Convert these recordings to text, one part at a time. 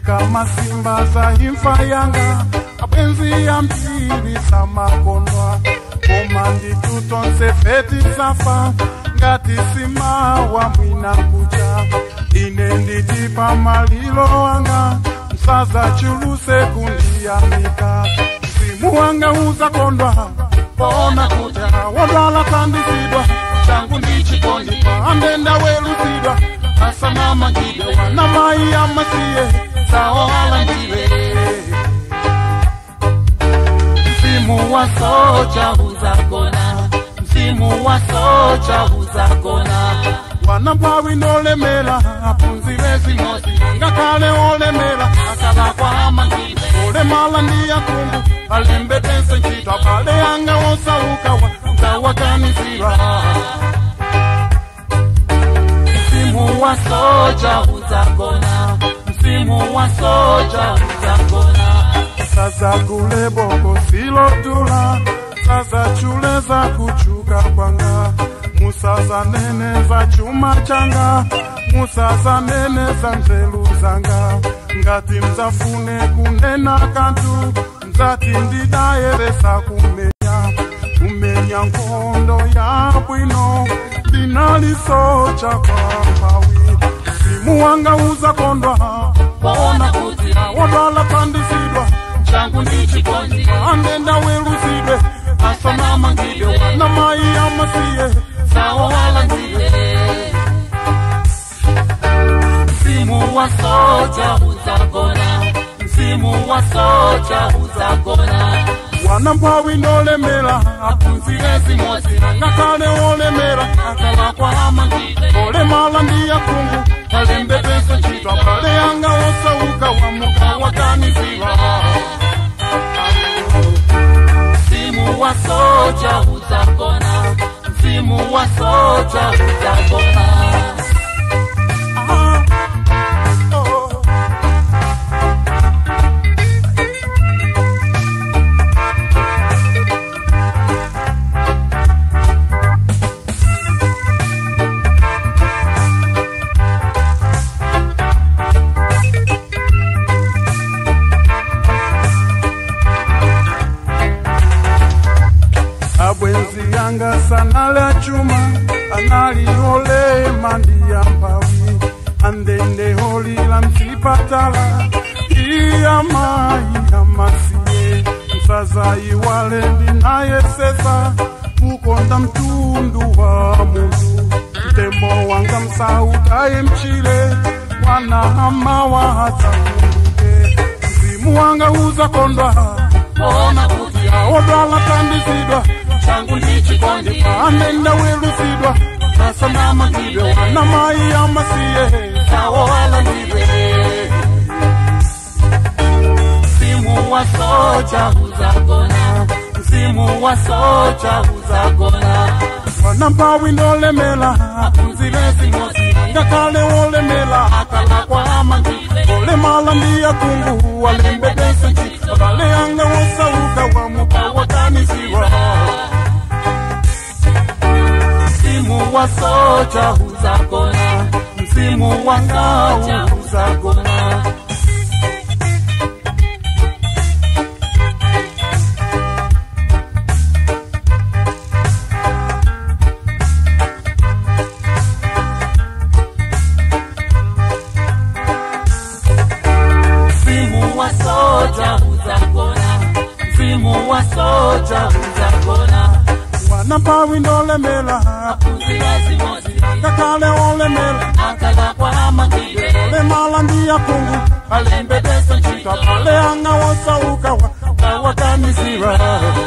kama simba za imfa yanga apenzi ya mpili samakondwa komandi tutonse feti safa ngati sima wa mwina kucha ine nditipa malilo wanga msaza chuluse kundiamika simu wanga uza kondwa pona kucha wadala tandisidwa changu ndichikondwa andenda welusidwa asana mangide wana mai ya masiye sao alangiwe msimu wa socha uzakona msimu wa socha uzakona wanampawi nolemela apunzire simosi ngakale olemela akala kwa mangide olemala ndiya kungu alimbetense nchitwa pale yanga osaukawa utawakanizira msimu wa socha uzakona msimu wa socha uzakona sasa kule boko silotula sasa chule za kuchuka kwanga musaza nene za chuma changa musaza nene za mzelu zanga ngati mzafune kunena kantu mzati ndidaeresa kumenya nkondo ya bwino dinalisocha kwa mawi simu wanga uza kondwa pona kuti wadala tandisidwa changu ndichikondi andenda welusidwe asana mangide wana mai ya masiye sao alangiwe msimu wa socha uzakona msimu wa socha uzakona wanampawi nolemela apunzire simosi ngakale olemela akala kwa mangide olemala ndiya kungu alembeteso nchitwa pale yanga osauka wamuka wakanizira msimu wa socha uzakona msimu wa socha uzakona abwenzi yanga sanala chuma anali ole mandia mpawi andende holi la msipatala iya masiye msaza iwale ndinaye sesa ukonda mtundu wa mundu mtembo wanga msautaye mchile wana hama wa hata munduke mzimu wanga uza kondwa pona kuti aodala tandisidwa changu ndichikondi andenda welusidwa asana mangide wana mai ya masiye sao alangiwe msimu wa socha uzakona msimu wa socha uzakona wanampawi nolemela apunzire simosi ngakale olemela akala kwa mangide olemala ndiya kungu walembedese nchitwa pale yanga osauka wamuka wakanizira msimu wa socha uzakona msimu wa socha uzakona msimu wa socha uzakona msimu wa socha uzakona wanampawi nolemela apunzire simosi ngakale olemela akala kwa mangide olemala ndiya kungu alembeteso nchitwa pale yanga osauka wakanizira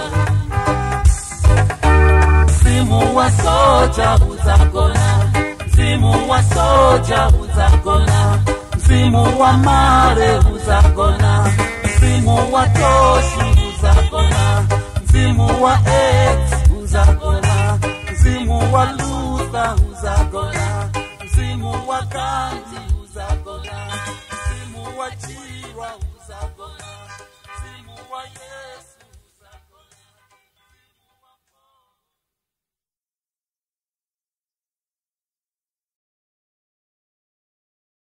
msimu wa socha uzakona msimu wa socha uzakona msimu wa mare uzakona msimu wa toshi uzakona msimu wa ex uzakona msimu wa Luther uzakona msimu wa kanti